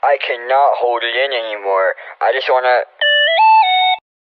I cannot hold it in anymore. I just wanna